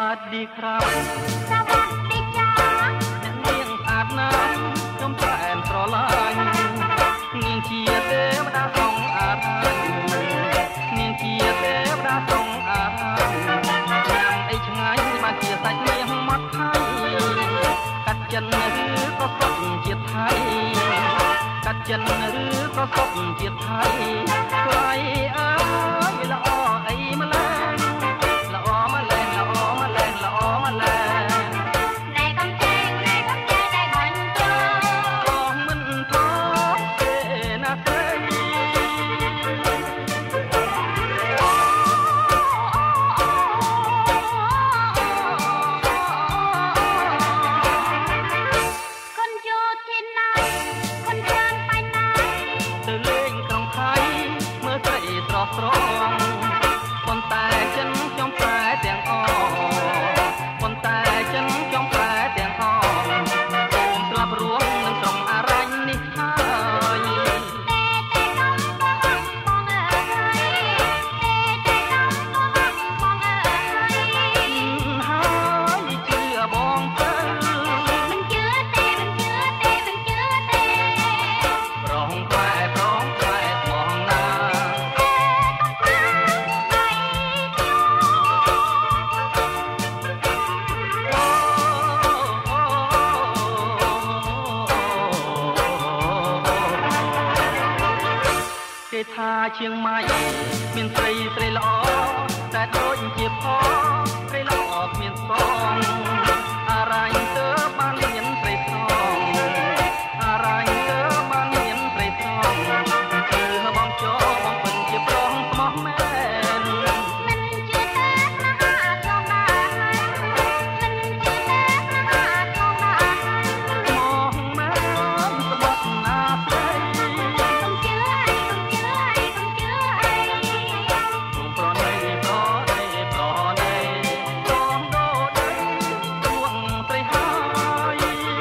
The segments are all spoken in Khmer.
สดีครับสวัสดีจ้าអ្នកនាងស្អាតណាស់ខ្ញុំសែនស្រឡាញ់នាងជាទេវតាសងអារនាងជាទេវតាសងអារញ៉ាំអីឆ្ងាញ់បានជាសាច់នាងមកថៃកាត់ចិនឬក៏សុខជាតិថៃកាត់ចិនឬក៏សុខជាតិថៃថ្លៃអើយល្អអីម្ល៉េះល្អម្ល៉េះល្អម្ល៉េះល្អម្ល៉េះណែកំទេងណែកំទេងដែលបាញ់ចូលមិនព្រមទេណាស្រីคนอยู่ที่ไหนคนเดินไปไหนទៅលេងក្រុងថៃមើលស្រីស្រស់ស្រងប៉ុន្តែចិនខ្ញុំប្រែទាំងអប៉ុន្តែចិនខ្ញុំប្រែទាំងអអូនស្លាប់រួមនឹងក្រុងអរញ្ញនេះហើយទេកំបងអើយទេកំបងអើយហើយជឿបងទៅមិនជឿទេមិនជឿទេមិនជឿទេប្រងប្រែថ្មងណាគេថាជាងម៉ៃមានស្រីស្រីល្អតែដូចជាផងស្រីល្អគ្មានសងអរញ្ញទៅបានមានស្រីសងអរញ្ញទៅបានមានស្រីសងគឺបងចូលបងពិនជាប្រងស្មោះមែនមិនជឿទេណាចង់បានមិនជឿទេណាចង់បានមកមែនស្បត់ណាស្រីកុំជឿអីកុំជឿអីកុំជឿអីប្រណីបងដូរដីទួងស្រីហើយ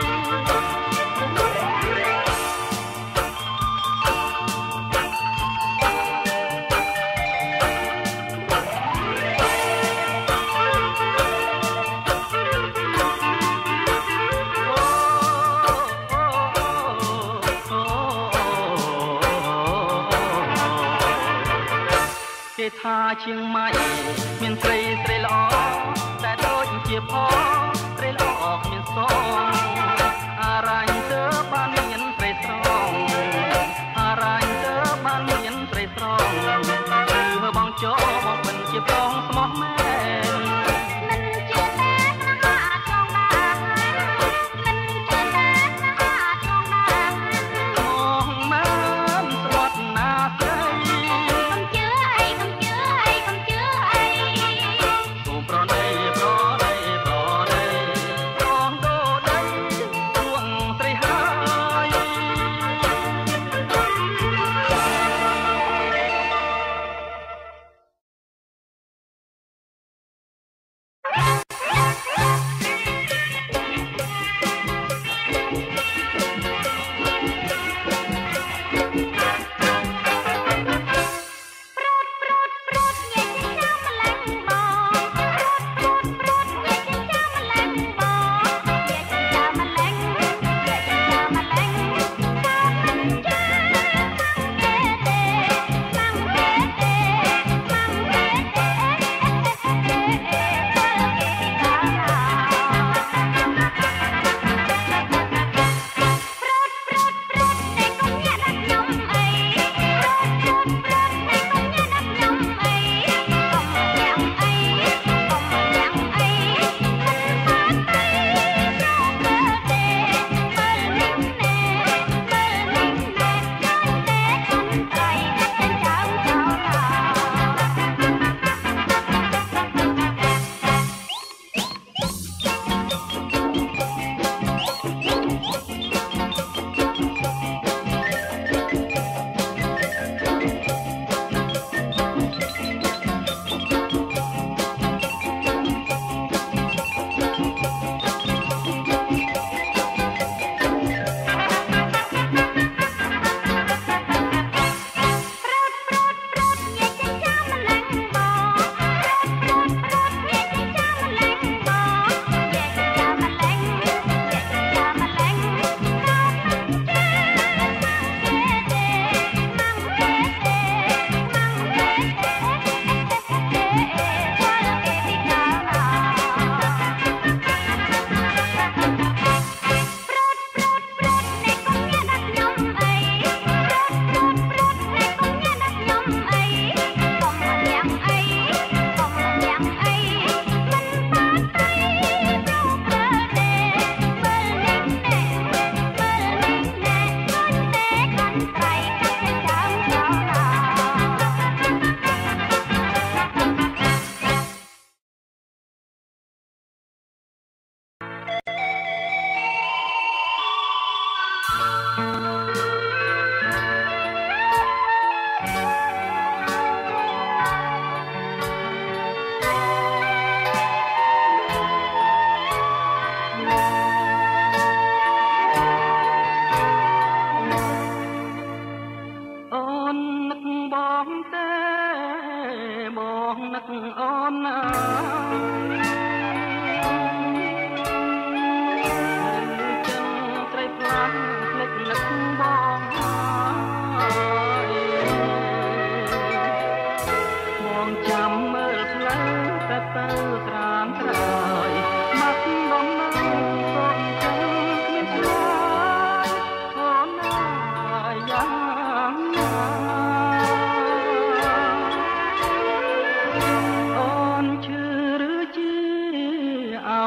គេថាជាងម៉ៃមានស្រីស្រីល្អតែដូចជាផងស្រីល្អគ្មានសងអរញ្ញទៅបានមានស្រីស្រងអរញ្ញទៅបានមានស្រីស្រងគឺបងចូលបងពិនជាប្រងស្មោះមែនមិនជឿទេណាចង់បានមិនជឿទេណាចង់បានមកមែនស្បត់ណាស្រីកុំជឿអីកុំជឿអីកុំជឿអីទូប្រណីប្រណីប្រណ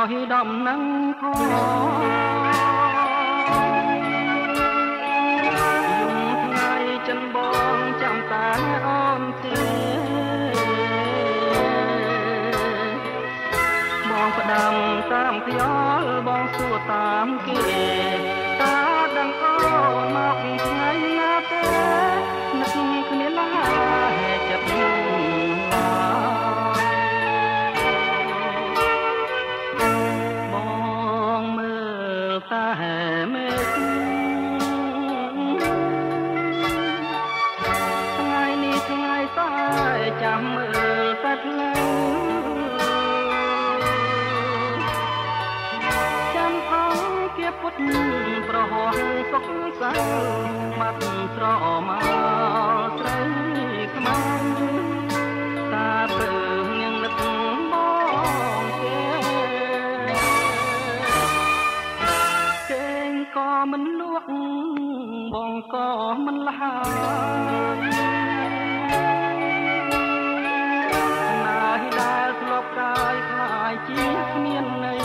យដំណឹងផងយំថ្ងៃចិនបងចាំតែអូនទេបងផ្ដាំតាមខ្យល់បងសួរតាមគេតើដឹងអូនមកថ្ងៃណាទេនឹកគ្នាឡាចិត្តបងមើលតែមេឃថ្ងៃនេះថ្ងៃតែចាំមើលតែផ្លូវពុតប្រហោះសុខសៅមាត់ស្រមកស្រីខ្មៅតាព្រឹងញឹងនឹកបងគេងក៏មិនលក់បងក៏មិនលហើយណាយដែលធ្លាប់កាយខ្លាយជាគ្មានន័យ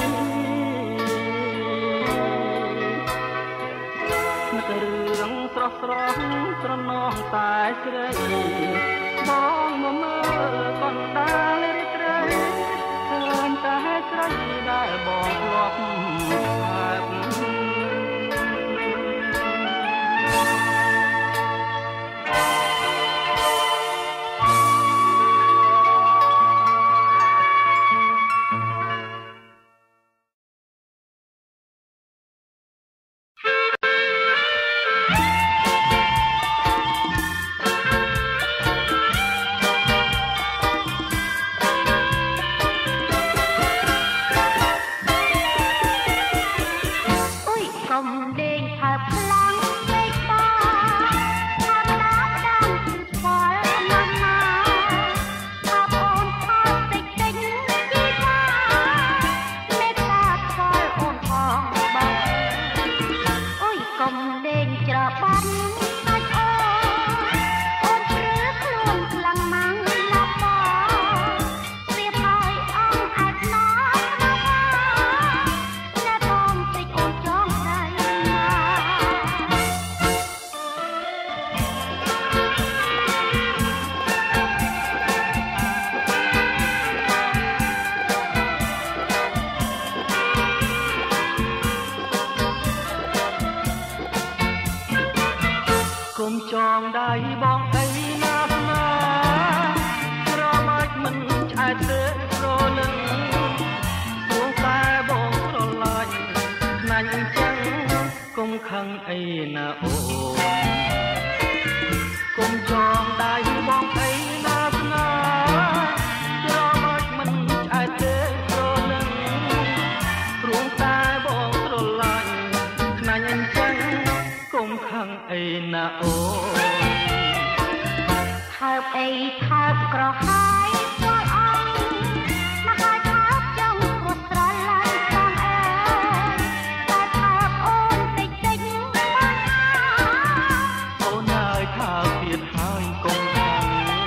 រឿងស្រស់ស្រស់ត្រណោះតែស្រីបងមកមើលកណ្ដាលរាត្រីឃើញតែស្រីដែលបងធ្លាប់ហាប់គុំចងដៃបងអីណាស់ណាក្រមាច់មិនឆ្អែតទេប្រលឹងទួងតែបងស្រឡាញ់ណាញ់អញ្ចឹងគុំខឹងអីណាអូគុំចងដៃបងអីណាស់ណាក្រមាច់មិនឆ្អែតទេប្រលឹងទួងតែបងស្រឡាញ់ណាញ់អញ្ចឹងគុំខឹងអីណាអូថើបអីថើបក្រហាយស្គាល់អងមកហើយថើបចង់ព្រោះស្រឡាញ់ផងអើយតែថើបអូនតិចតិចបានអូនហើយថើបទៀតហើយកុំខឹង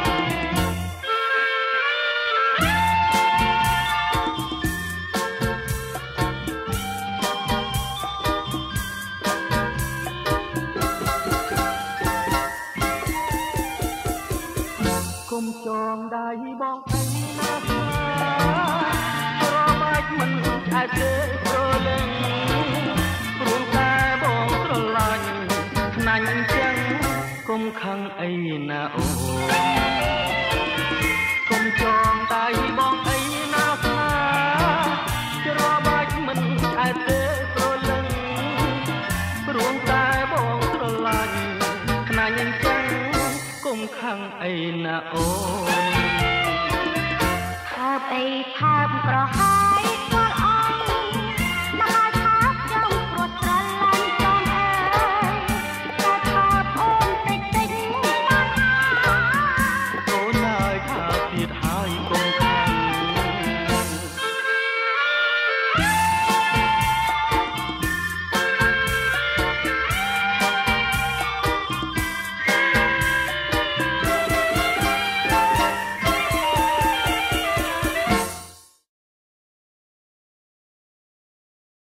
គុំចងដៃបងអីណាស់ណាប្រមាច់មិនឆ្អែតទេប្រលឹងព្រោះតែបងស្រឡាញ់ណាញ់អញ្ចឹងគុំខឹងអីណាអូគុំចងដៃបងអីណាស់ណាប្រមាច់មិនឆ្អែតទេប្រលឹងព្រោះតែបងស្រឡាញ់ណាញ់អញ្ចឹងគុំខឹងអីណាអូថើបអីថើបក្រហាយស្គាល់អងមកហើយថើបចង់ព្រោះស្រឡាញ់ចង់អើយតែថើបអូនតិចតិចបានអូនហើយថើបទៀតហើយកុំខឹង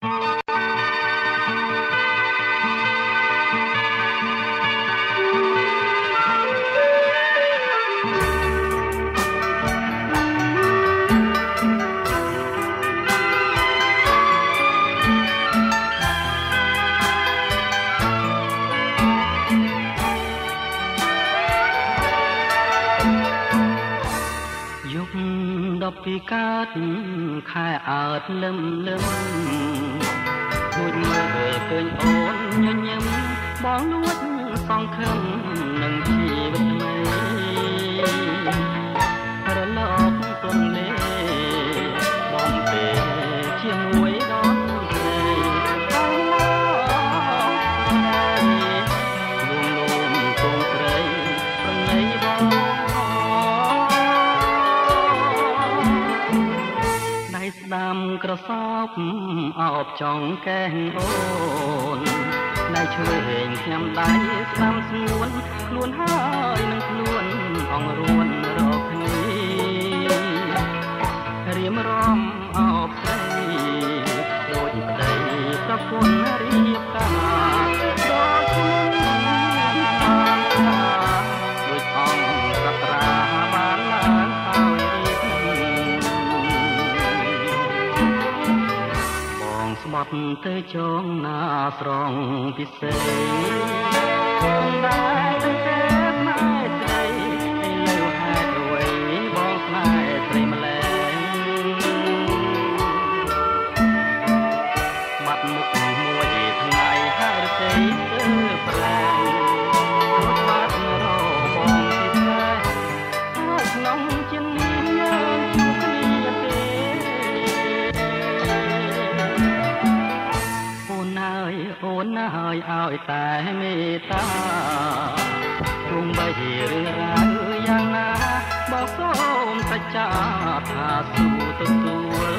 ពីកើតខែអើតលឹមលឹមគួចមើលឃើញអូនញញឹមបងលួចសង្ឃឹមនឹងជីវិតថ្មីរលកទន់លេបងពេលជាមួយដល់ស្រីបងមកលួងលោមគង់ស្រីប្រណីបងស្ដាំក្រសោបអោបចង់កែងអូនដៃឆ្វេងខ្ញុំដៃស្ដាំស្ងួនខ្លួនហើយនឹងខ្លួនអងរួនរកគ្នារៀមរំអោបស្រីដូចប្តីប្រពន្ធរៀបការដូចខ្ញុំដូចអង្គសត្រាបានឡើងហើយស្បត់ទៅចងណាស្រងពិសេសដែរទៅទេស្នេហ៍ស្រីឥឡូវហេតុអ្វីបងស្នេហ៍ស្រីម្ល៉េះបាត់មុខមួយថ្ងៃហើយស្រីទៅប្រឡែងរួចបាត់របងពីស្នេហ៍ហើយក្នុងជានេះយើងជួបគ្នាទេអូនហើយឲ្យតែមេត្តាទោះបីរឿងរ៉ាវយ៉ាងណាបើសូមសច្ចាថាស៊ូទទួល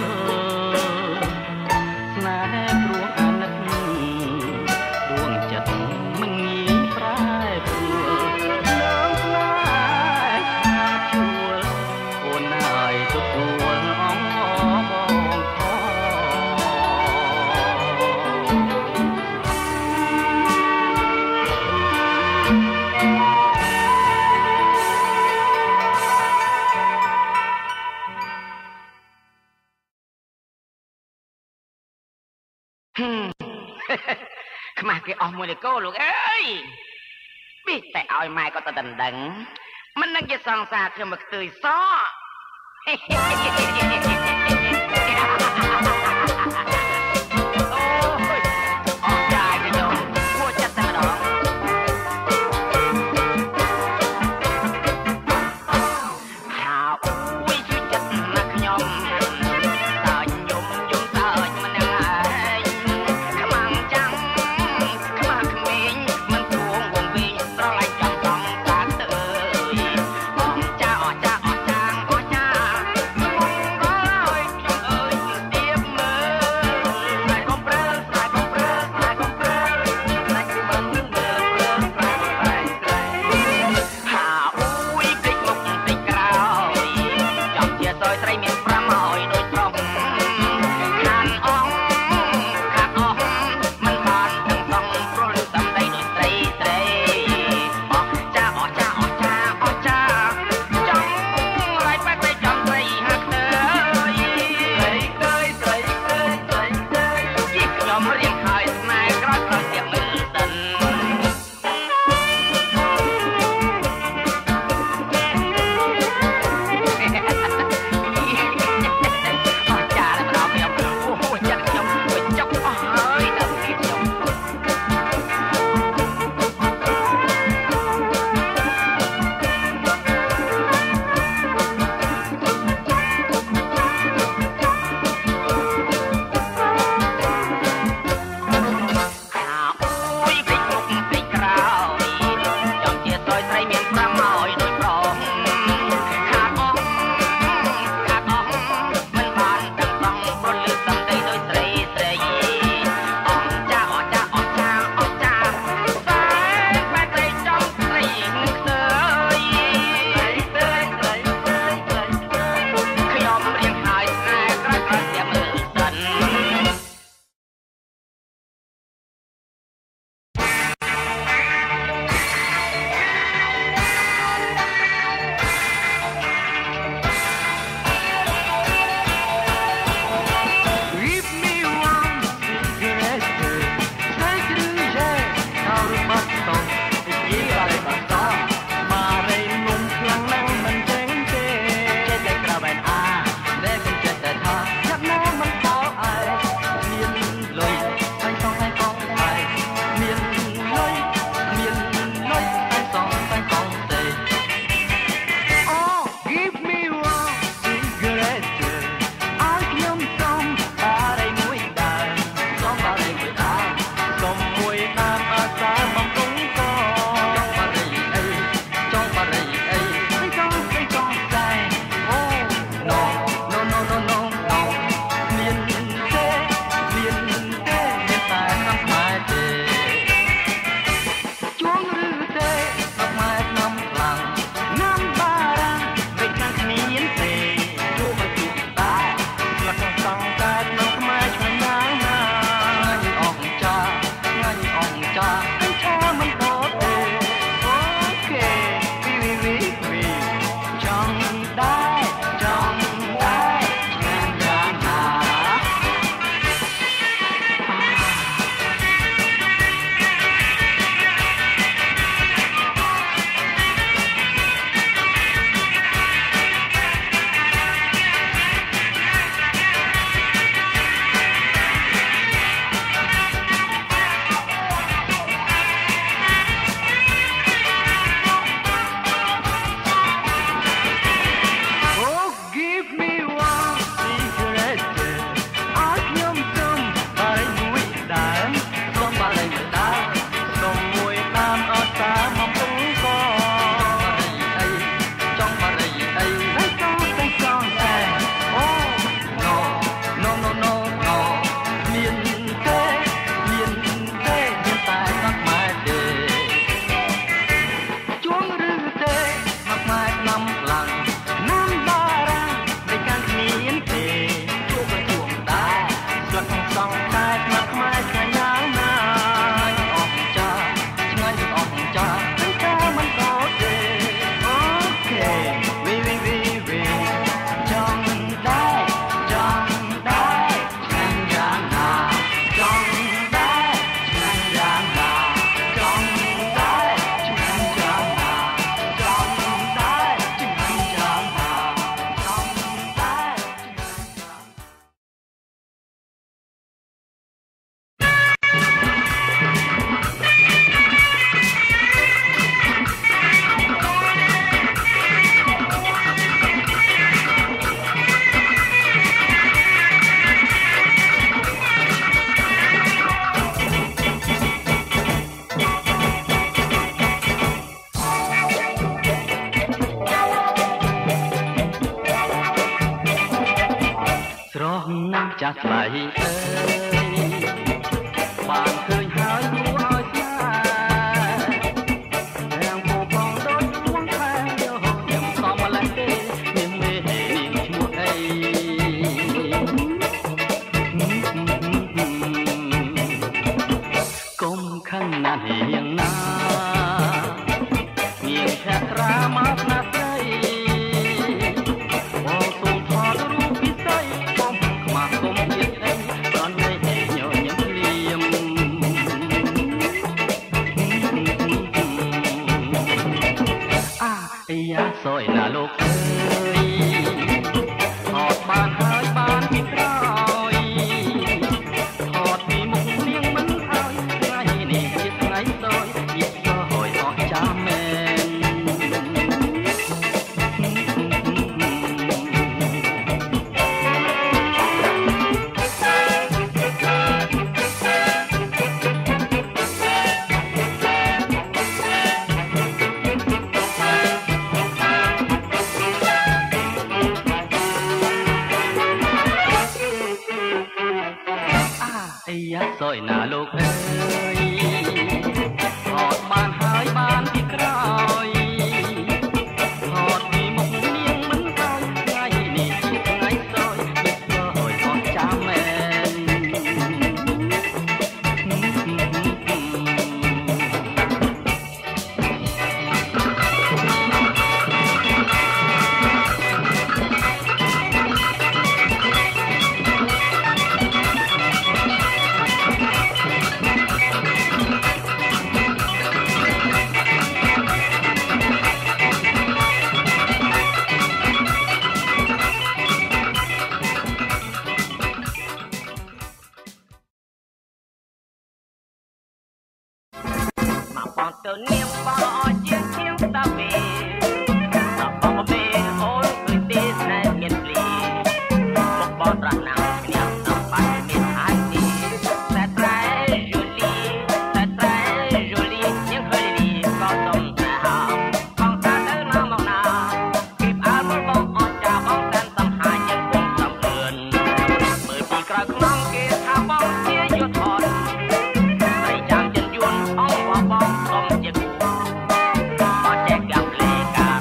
ស្នេហ៍ព្រោះអាណិតដួងចិត្តមិនងាយប្រែប្រួលលើស្នេហ៍ថាជួលអូនហើយទទួលអងបងខ្មាស់គេអស់មួយលេកូលោកអើយពីតែឲ្យម៉ែក៏ទៅដណ្ដឹងមិននឹងជាសង្សារខ្ញុំមកខ្ទួយសអូយអស់ចាយទៅគួរចិត្តតែម្ដងហើយជួយចិត្តណាខ្ញុំថ្លៃអើយបានឃើញហើយគួរឲ្យស្នេហ៍រាំងពូផងដូចឈ្មោះខែយោខ្ញុំសំម្លេះទេនាងមេនាងឈ្មោះអីកុំខឹងណាស់នាងណានាងឆាត្រាមកណាស់ស្រីបងសូមថតរូបពិសីបងខ្មាស់គុំទៀតអីដល់នេះញញឹមភ្លាមអាយ៉ាសយណាលោកអើយថតបានហើយបានពីក្រោយថតពីមុខនាងមិនហើយថ្ងៃនេះជាថ្ងៃសយយិសយអស់ចាំមែនអាយ៉ាសយណាលោកអើយថតបានហើយបានពីក្រោយថតពីមុខនាងមិនហើយថ្ងៃនេះជាថ្ងៃសយយិសយអស់ចាំមែនបងទៅនាងបងអត់ជាជាងតាពីបងមេអូនគឺទីស្នេហ៍មានភ្លីមកបងប្រាស់ណាស់ខ្ញុំដល់បាត់មានអាយទីតែត្រែយូលីតែត្រែយូលីยังเคยดีก็ต้องแต่หาបងតាទៅណាមកណាគីបអើមើលបងអត់ចាបងតែសំហាยังគង់សំលឿនមើលពីក្រៅខ្នងគេថាបងជាយុទ្ធធនហើយចាំចិនយួនអងបងសុំជាគូអត់ចេះកាំលេកា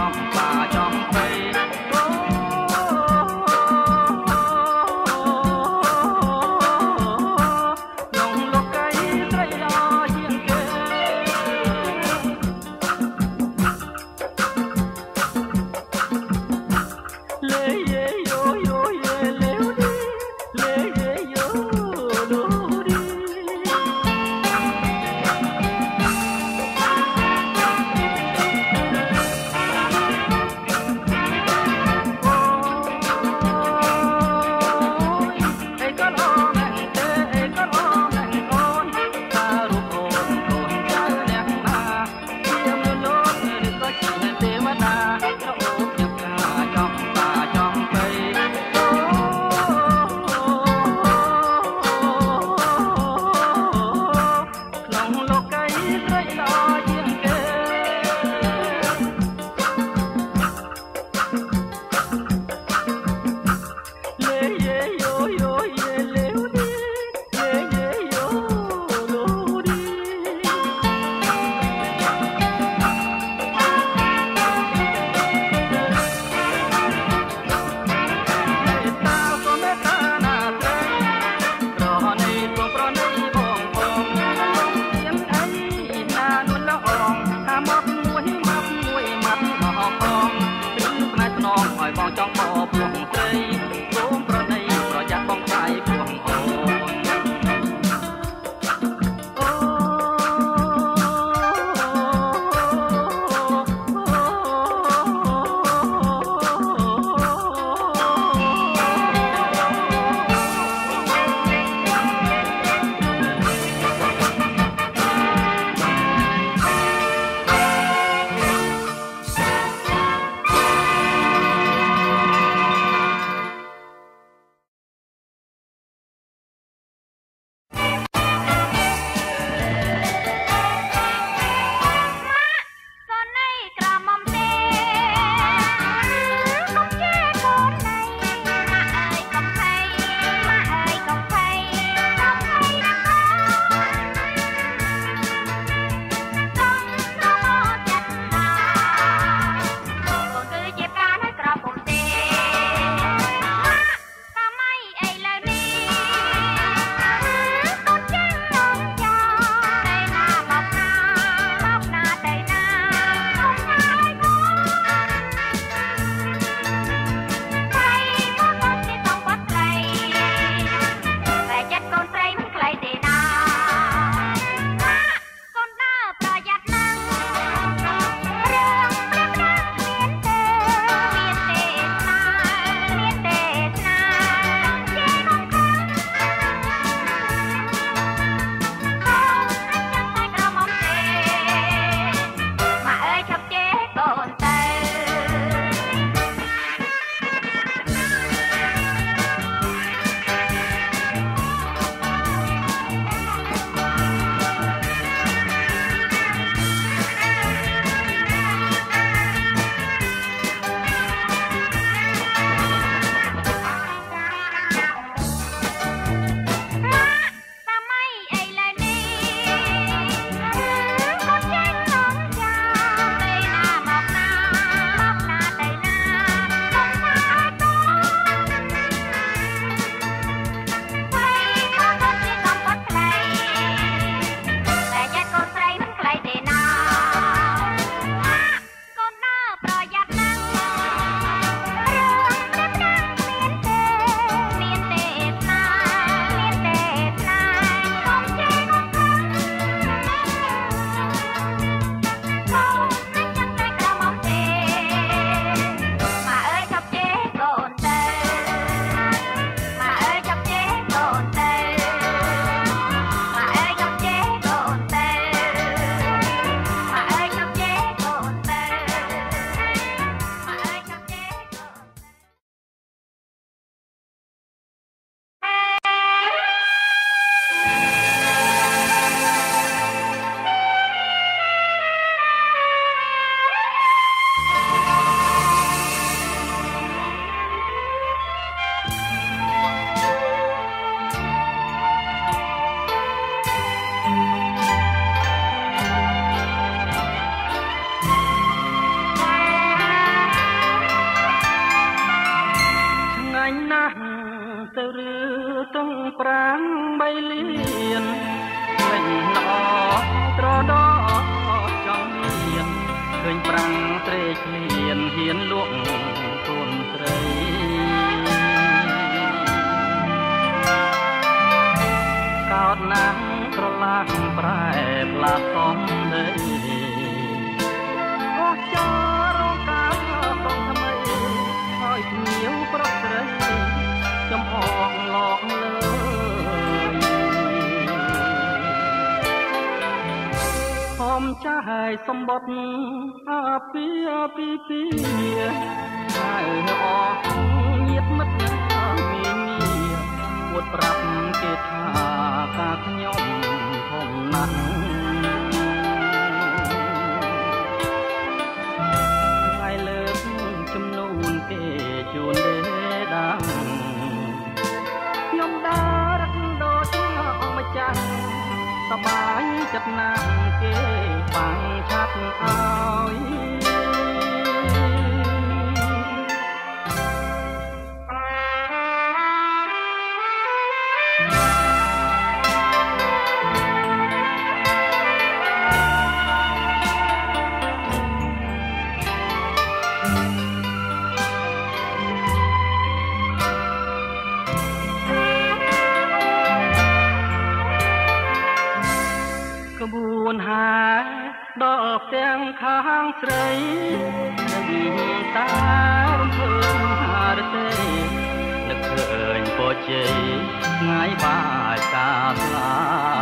ចំបាចំព្រៃក្នុងលោកីត្រីល្អជាងគេលេយយោយោយេលេវឌីលេយយោលូឌីទាំងប្រាំងបីលានលេងណោត្រដោចង់មានឃើញប្រាំងត្រេកលៀនហ៊ានលក់កូនស្រីកោតណាស់ក្រឡាក់ប្រែផ្លាស់សំដីអស់ចោរងកាលក្នុងថ្មីហើយភ្នៀវប្រុសស្រីចំអកឡកលើហមចាយសម្បត្តិអាពីហើយអស់ញាតមិត្តមានងារពួតប្រាប់គេថាការខ្ញុំធំណាស់ថ្ងៃលើកចំនួនគេជួនដេដាំខ្ញុំដើររត់ដូចអង្គម្ចាស់សបាយចិត្តណាស់គេបាំងឆាត់ឲ្យក្បួនហាដល់ផ្ទាំងខាងស្រីតារំភើបហារទេនឹកឃើញពរជ័យថ្ងៃបាចកាស្លា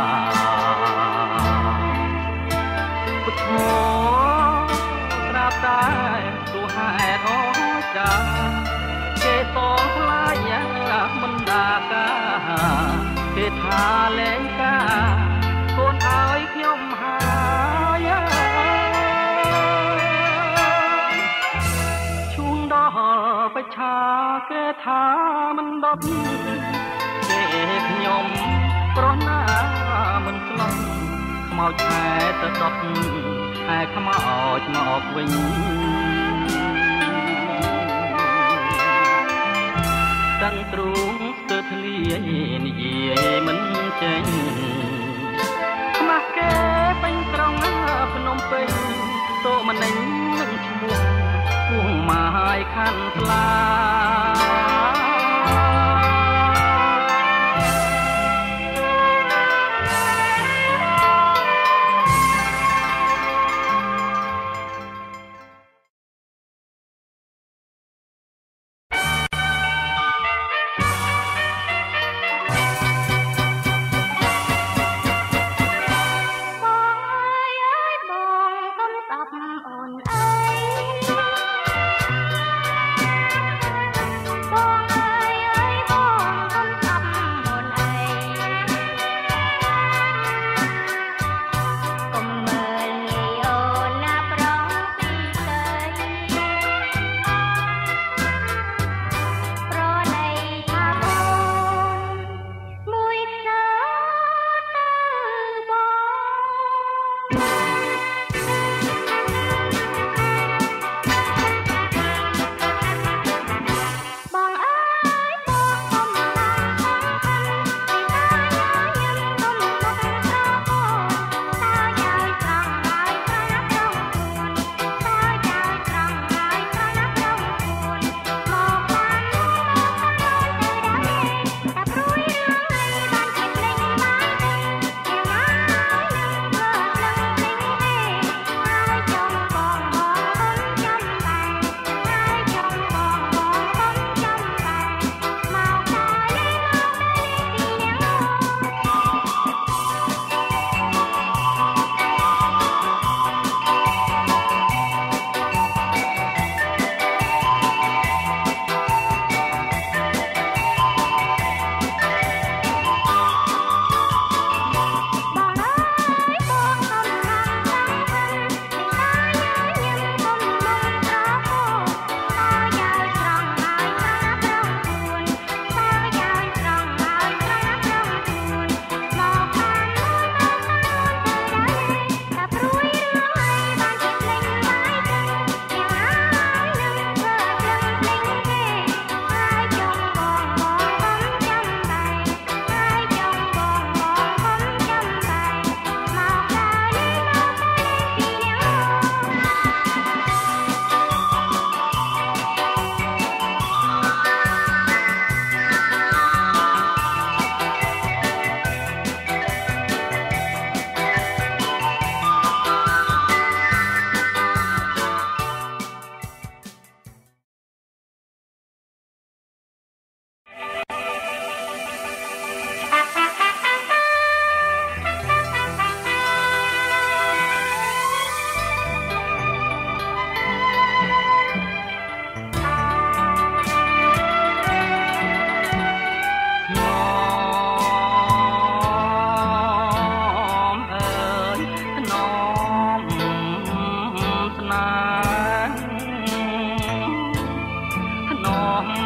ពុទ្ធោត្រាប់តែទូហេតុអស្ចារ្យគេតងខ្លាចយ៉ាងមិនដាកាគេថាលែងកាកូនឲ្យខ្ញុំហើយឈូងដល់បច្ឆាគេថាមិនដប់គេខ្ញុំប្រណាមិនស្លប់ខ្មោចខែទៅដប់ខែខ្មោចមកវិញតាំងទ្រូងស្ទើរធ្លាយនិយាយមិនចេញគេពេញក្រុងភ្នំពេញតោម្នេញនឹងឈ្មោះពួងម៉ាយខាន់ផ្លា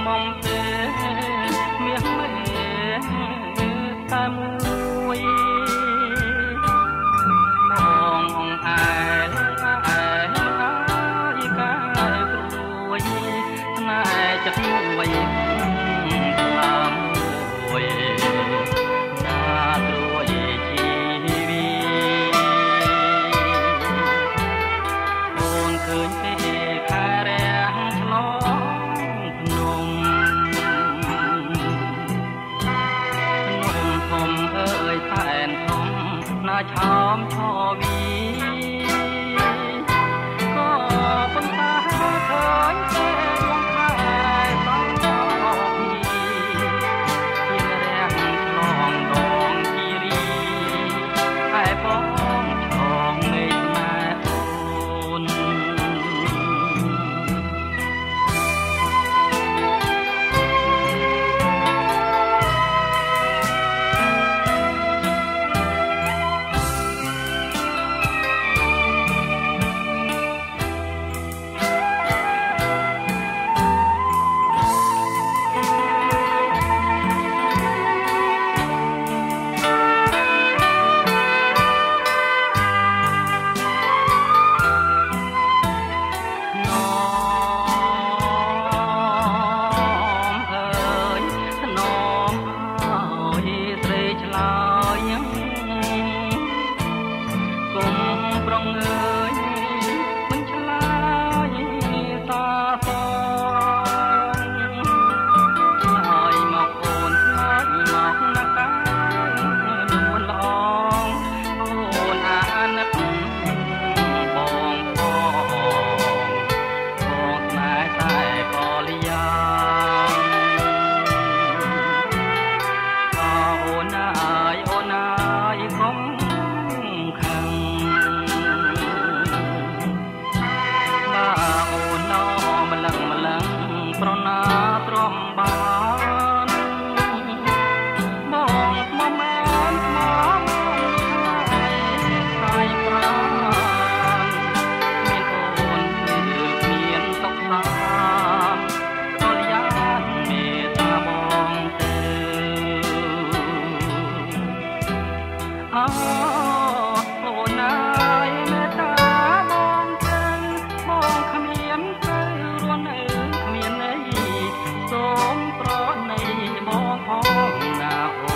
មុំទេមាសមេតែមួយបងអងអែលអែលអើយកាយព្រួយស្នេហ៍ចិត្តមួយស្លាមួយណាត្រួយជីវីអូនឃើញទេខែរាំងឆ្លងភ្នំធំអើយសែនធំណាឆោមឆោវីក៏ប៉ុន្តែឃើញទេដួងខែសងពីជារាំងឆ្លងដងគិរីតែបងឆ្លងមេឃស្នេហ៍អូនប្រណាទ្រាំបានបងមកមែនមកហើយប្រានមានអូនគឺគ្មានទុកសាកលយានមេតាបងទៅអូអូនណាយមេតាបងទៅបងគ្មានទៅរស់នៅសូមប្រណីបងផងណាអូ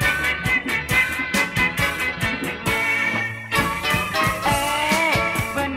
ន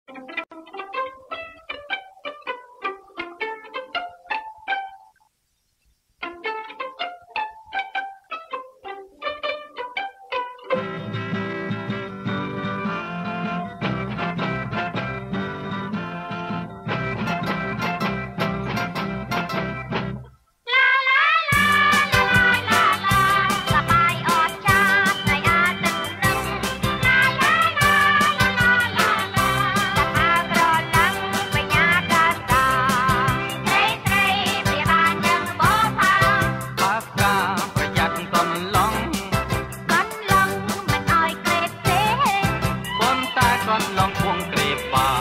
ลองควงเกรบป่า